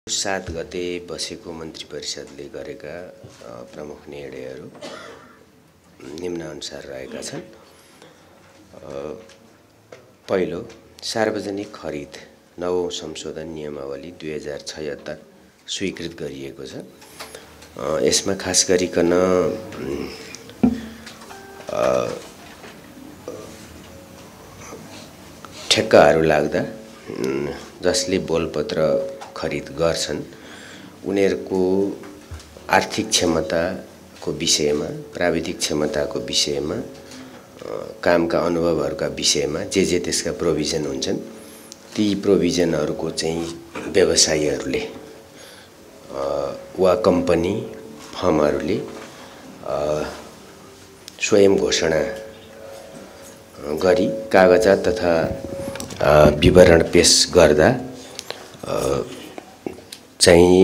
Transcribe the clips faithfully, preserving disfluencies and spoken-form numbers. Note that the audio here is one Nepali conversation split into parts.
सात गते बसेको मन्त्री परिषदले गरेका प्रमुख निर्णयहरू निम्नानुसार रहेका छन्। पहिलो, सार्वजनिक खरिद नवौं संशोधन नियमावली दुई हजार छयत्तर स्वीकृत गरिएको छ। यसमा खास गरिकन ठेक्काहरू लाग्दा जसले बोलपत्र खरिद गर्छन् उनीहरूको आर्थिक क्षमताको विषयमा, प्राविधिक क्षमताको विषयमा, कामका अनुभवहरूका विषयमा जे जे त्यसका प्रोभिजन हुन्छन् ती प्रोभिजनहरूको चाहिँ व्यवसायीहरूले वा कम्पनी फर्महरूले स्वयं घोषणा गरी कागजात तथा विवरण पेश गर्दा चाहिँ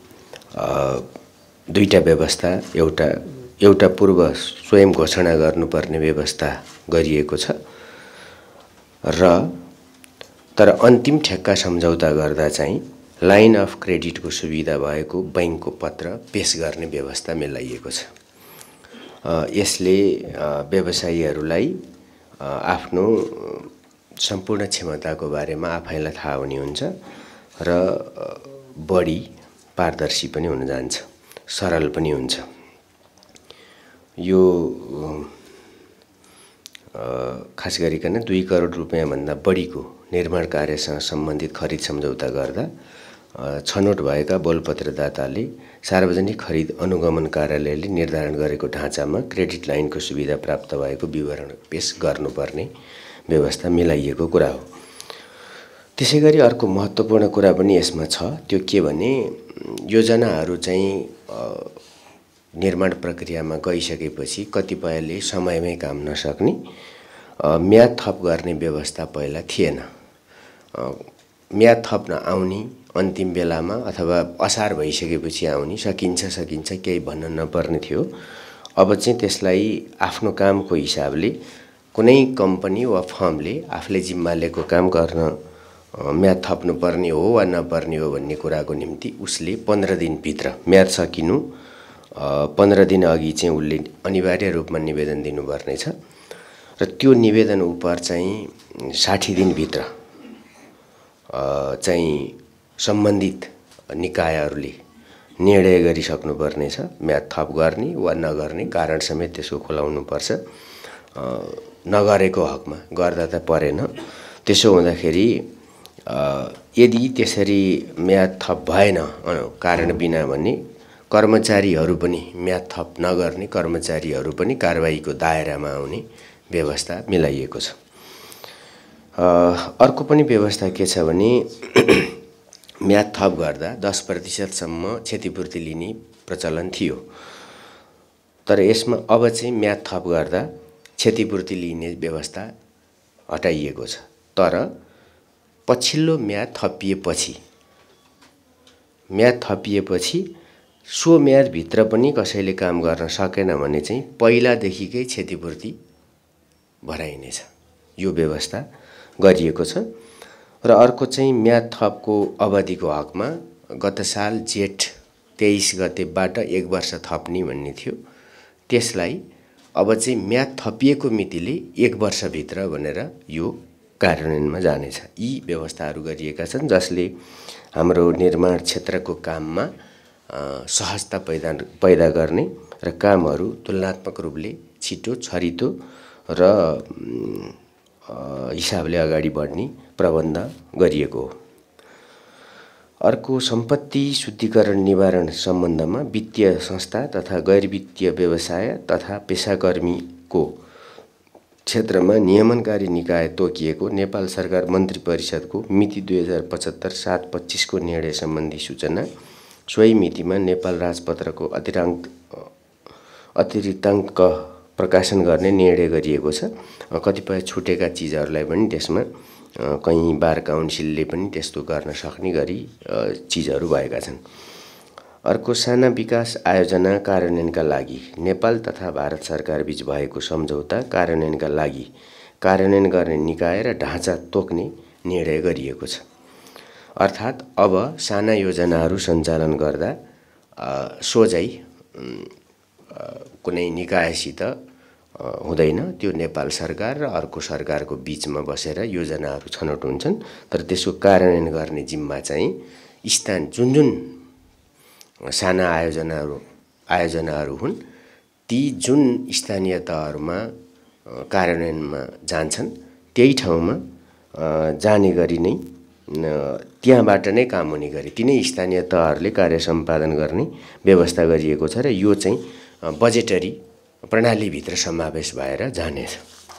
दुईटा व्यवस्था, एउटा एउटा पूर्व स्वयं घोषणा गर्नुपर्ने व्यवस्था गरिएको छ र तर अन्तिम ठेक्का सम्झौता गर्दा चाहिँ लाइन अफ क्रेडिटको सुविधा भएको बैंकको पत्र पेश गर्ने व्यवस्था मिलाइएको छ। यसले व्यवसायीहरूलाई आफ्नो सम्पूर्ण क्षमताको बारेमा आफैलाई थाहा हुने हुन्छ र बढी पारदर्शी पनि हुन जान्छ, सरल पनि हुन्छ। यो खास गरिकन दुई करोड रुपियाँ भन्दा बढीको निर्माण कार्यसँग सम्बन्धित खरिद सम्झौता गर्दा छनौट भएका बोलपत्रदाताले सार्वजनिक खरिद अनुगमन कार्यालयले निर्धारण गरेको ढाँचामा क्रेडिट लाइनको सुविधा प्राप्त भएको विवरण पेश गर्नुपर्ने व्यवस्था मिलाइएको कुरा हो। त्यसैगरी अर्को महत्त्वपूर्ण कुरा पनि यसमा छ। त्यो के भने योजनाहरू चाहिँ निर्माण प्रक्रियामा गइसकेपछि कतिपयले समयमै काम नसक्ने म्याद थप गर्ने व्यवस्था पहिला थिएन। म्याद थप्न आउने अन्तिम बेलामा अथवा असार भइसकेपछि आउने, सकिन्छ सकिन्छ केही भन्न नपर्ने थियो। अब चाहिँ त्यसलाई आफ्नो कामको हिसाबले कुनै कम्पनी वा फर्मले आफूले जिम्मा लिएको काम गर्न म्याद थप्नुपर्ने हो वा नपर्ने हो भन्ने कुराको निम्ति उसले पन्ध्र दिनभित्र म्याद सकिनु पन्ध्र दिन अघि चाहिँ उसले अनिवार्य रूपमा निवेदन दिनुपर्नेछ र त्यो निवेदन उप चाहिँ साठी दिनभित्र चाहिँ सम्बन्धित निकायहरूले निर्णय गरिसक्नुपर्नेछ म्याद थप गर्ने वा नगर्ने कारण समेत त्यसको खुलाउनुपर्छ। नगरेको हकमा गर्दा त परेन। त्यसो हुँदाखेरि यदि त्यसरी म्याद थप भएन कारण बिना भने कर्मचारीहरू पनि म्याद थप नगर्ने कर्मचारीहरू पनि कारबाहीको दायरामा आउने व्यवस्था मिलाइएको छ। अर्को पनि व्यवस्था के छ भने म्याद थप गर्दा दस प्रतिशतसम्म क्षतिपूर्ति लिने प्रचलन थियो, तर यसमा अब चाहिँ म्याद थप गर्दा क्षतिपूर्ति लिने व्यवस्था हटाइएको छ। तर पछिल्लो म्याद थपिएपछि म्याद थपिएपछि सो म्यादभित्र पनि कसैले काम गर्न सकेन भने चाहिँ पहिलादेखिकै क्षतिपूर्ति भराइनेछ। यो व्यवस्था गरिएको छ। र अर्को चाहिँ म्याद थपको अवधिको हकमा गत साल जेठ तेइस गतेबाट एक वर्ष थप्ने भन्ने थियो। त्यसलाई अब चाहिँ म्याद थपिएको मितिले एक वर्षभित्र भनेर यो कार्यान्वयनमा जानेछ। यी व्यवस्थाहरू गरिएका छन् जसले हाम्रो निर्माण क्षेत्रको काममा सहजता पैदा पैदा गर्ने र कामहरू तुलनात्मक रूपले छिटो, छरितो र हिसाबले अगाडि बढ्ने प्रबन्ध गरिएको हो। अर्को, सम्पत्ति शुद्धिकरण निवारण सम्बन्धमा वित्तीय संस्था तथा गैर वित्तीय व्यवसाय तथा पेशाकर्मीको क्षेत्रमा नियमनकारी निकाय तोकिएको नेपाल सरकार मन्त्री परिषदको मिति दुई हजार पचहत्तर सात पच्चिसको निर्णय सम्बन्धी सूचना सोही मितिमा नेपाल राजपत्रको अतिरिक्त अतिरिक्ताङ्क प्रकाशन गर्ने निर्णय गरिएको छ। कतिपय छुटेका चिजहरूलाई पनि त्यसमा कहीँ बार काउन्सिलले पनि त्यस्तो गर्न सक्ने गरी चिजहरू भएका छन्। अर्को, साना विकास आयोजना कार्यान्वयनका लागि नेपाल तथा भारत सरकार बीच भएको सम्झौता कार्यान्वयनका लागि कार्यान्वयन गर्ने निकाय र ढाँचा तोक्ने निर्णय गरिएको छ। अर्थात् अब साना योजनाहरू सञ्चालन गर्दा सोझै कुनै निकायसित हुँदैन, त्यो नेपाल सरकार र अर्को सरकारको बीचमा बसेर योजनाहरू छनौट हुन्छन्। तर त्यसको कार्यान्वयन गर्ने जिम्मा चाहिँ स्थान जुन जुन साना आयोजनाहरू आयोजनाहरू हुन् ती जुन स्थानीय तहहरूमा कार्यान्वयनमा जान्छन् त्यही ठाउँमा जाने गरी नै त्यहाँबाट नै काम हुने गरी तिनै स्थानीय तहहरूले कार्य सम्पादन गर्ने व्यवस्था गरिएको छ र यो चाहिँ बजेटरी प्रणालीभित्र समावेश भएर जानेछ।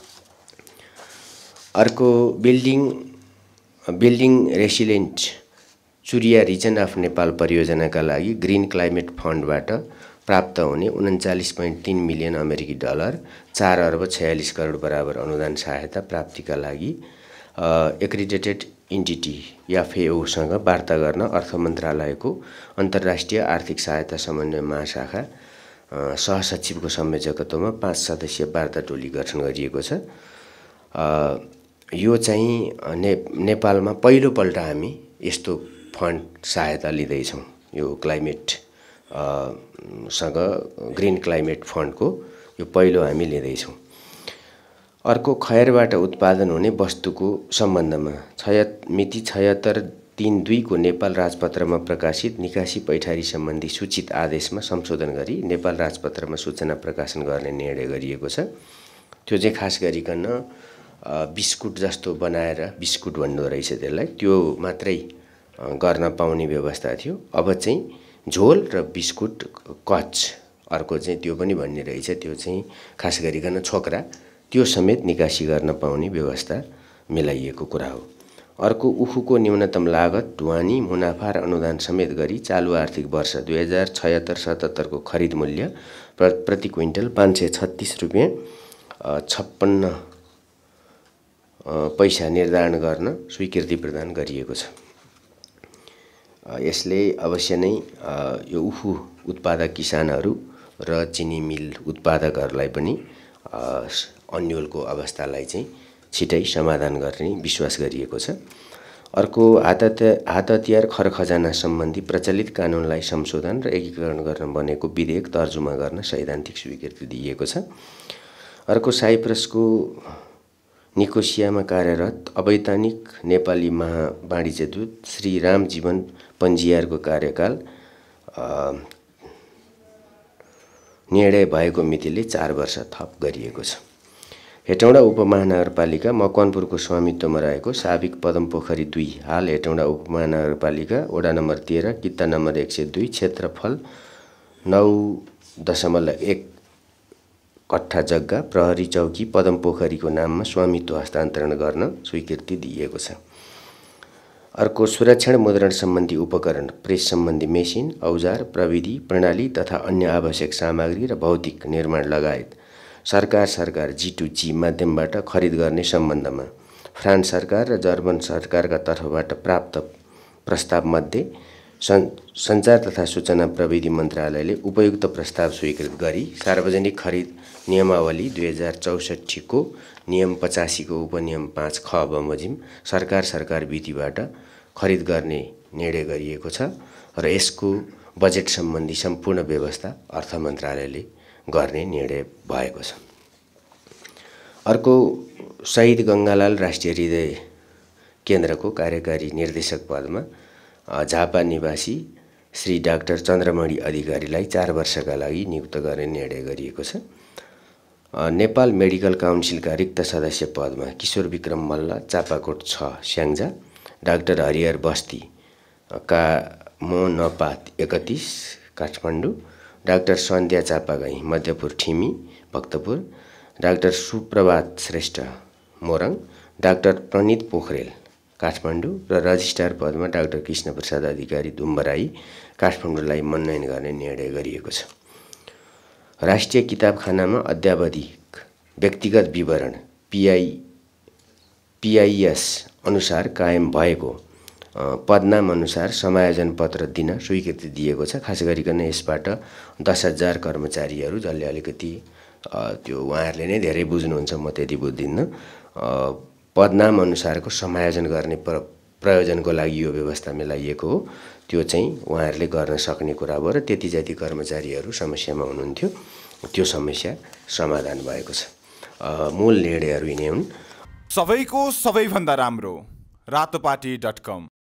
अर्को building building रेसिलिएन्ट Churiya reason of Nepal परियोजनाका लागि ग्रिन क्लाइमेट फन्डबाट प्राप्त हुने उन्चालिस पोइन्ट तीन मिलियन अमेरिकी डलर चार अर्ब छयालिस करोड बराबर अनुदान सहायता प्राप्तिका लागि एक्रिडेटेड इन्टिटी एफएओसँग वार्ता गर्न अर्थ मन्त्रालयको अन्तर्राष्ट्रिय आर्थिक सहायता समन्वय महाशाखा सहसचिवको संयोजकत्वमा पाँच सदस्यीय वार्ता टोली गठन गरिएको छ। यो चाहिँ ने नेपालमा पहिलोपल्ट हामी यस्तो फन्ड सहायता लिँदैछौँ। यो क्लाइमेट सँग ग्रिन क्लाइमेट फन्डको यो पहिलो हामी लिँदैछौँ। अर्को खयरबाट उत्पादन हुने वस्तुको सम्बन्धमा छय मिति छयत्तर तीन दुईको नेपाल राजपत्रमा प्रकाशित निकासी पैठारी सम्बन्धी सूचित आदेशमा संशोधन गरी नेपाल राजपत्रमा सूचना प्रकाशन गर्ने निर्णय गरिएको छ। त्यो चाहिँ खास गरिकन बिस्कुट जस्तो बनाएर बिस्कुट भन्नु रहेछ त्यसलाई, त्यो मात्रै गर्न पाउने व्यवस्था थियो। अब चाहिँ झोल र बिस्कुट कच अर्को चाहिँ त्यो पनि भन्ने रहेछ, त्यो चाहिँ खास गरिकन छोक्रा त्यो समेत निकासी गर्न पाउने व्यवस्था मिलाइएको कुरा हो। अर्को उखुको न्यूनतम लागत ढुवानी मुनाफा र अनुदान समेत गरी चालु आर्थिक वर्ष दुई हजार छयत्तर सतहत्तरको खरिद मूल्य प्रति क्विन्टल पाँच सय छत्तिस रुपियाँ छप्पन्न पैसा निर्धारण गर्न स्वीकृति प्रदान गरिएको छ। यसले अवश्य नै यो उखु उत्पादक किसानहरू र चिनी मिल उत्पादकहरूलाई पनि अन्यलको अवस्थालाई चाहिँ छिटै समाधान गर्ने विश्वास गरिएको छ। अर्को हात हात हतियार खर खजाना सम्बन्धी प्रचलित कानुनलाई संशोधन र एकीकरण गर्न बनेको विधेयक तर्जुमा गर्न सैद्धान्तिक स्वीकृति दिइएको छ। अर्को साइप्रसको निकोसियामा कार्यरत अवैधानिक नेपाली महावाणिज्य दूत श्री राम जीवन पन्जियारको कार्यकाल निर्णय भएको मितिले चार वर्ष थप गरिएको छ। हेटौँडा उपमहानगरपालिका मकवानपुरको स्वामित्वमा रहेको साबिक पदमपोखरी दुई हाल हेटौँडा उपमहानगरपालिका वडा नम्बर तेह्र किता नम्बर एक सय दुई क्षेत्रफल नौ दशमलव एक कट्ठा जग्गा प्रहरी चौकी पदमपोखरीको नाममा स्वामित्व हस्तान्तरण गर्न स्वीकृति दिइएको छ। अर्को सुरक्षण मुद्रण सम्बन्धी उपकरण प्रेस सम्बन्धी मेसिन औजार प्रविधि प्रणाली तथा अन्य आवश्यक सामग्री र भौतिक निर्माण लगायत सरकार सरकार जी टू जी माध्यमबाट खरिद गर्ने सम्बन्धमा फ्रान्स सरकार र जर्मन सरकारका तर्फबाट प्राप्त प्रस्तावमध्ये सञ्चार तथा सूचना प्रविधि मन्त्रालयले उपयुक्त प्रस्ताव स्वीकृत गरी सार्वजनिक खरिद नियमावली दुई हजार चौसठीको नियम पचासीको उपनियम पाँच ख बमोजिम सरकार सरकार विधिबाट खरिद गर्ने निर्णय गरिएको छ र यसको बजेट सम्बन्धी सम्पूर्ण व्यवस्था अर्थ मन्त्रालयले गर्ने निर्णय भएको छ। अर्को शहीद गङ्गालाल राष्ट्रिय हृदय केन्द्रको कार्यकारी निर्देशक पदमा झापा निवासी श्री डाक्टर चन्द्रमणि अधिकारीलाई चार वर्षका लागि नियुक्त गर्ने निर्णय गरिएको छ। नेपाल मेडिकल काउन्सिलका रिक्त सदस्य पदमा किशोर विक्रम मल्ल चापाकोट छ स्याङ्जा, डाक्टर हरिहर बस्ती का मो नपात एकतिस Kathmandu, doctor Sandhya Chapagai Madhyapur Thimi Bhaktapur, doctor Suprabhat Shrestha Morang, doctor Pranit Pokharel Kathmandu र रजिस्ट्रार पदमा डाक्टर कृष्ण प्रसाद अधिकारी दुम्बराई काठमाडौँलाई मनोनयन गर्ने निर्णय गरिएको छ। राष्ट्रिय किताबखानामा अद्यावधिक व्यक्तिगत विवरण पीआई पीआईएस अनुसार कायम भएको पदनाम अनुसार समायोजन पत्र दिन स्वीकृति दिएको छ। खास गरिकन यसबाट दस हजार कर्मचारीहरू जसले अलिकति त्यो उहाँहरूले नै धेरै बुझ्नुहुन्छ, म त्यति बुझ्दिनँ, पदनाम अनुसारको समायोजन गर्ने प्र प्रयोजनको लागि यो व्यवस्था मिलाइएको हो त्यो चाहिँ उहाँहरूले गर्न सक्ने कुरा भयो र त्यति जति कर्मचारीहरू समस्यामा हुनुहुन्थ्यो त्यो समस्या समाधान भएको छ। मूल निर्णयहरू यिनै हुन्। सबैको सबैभन्दा राम्रो रातोपाटी डट कम।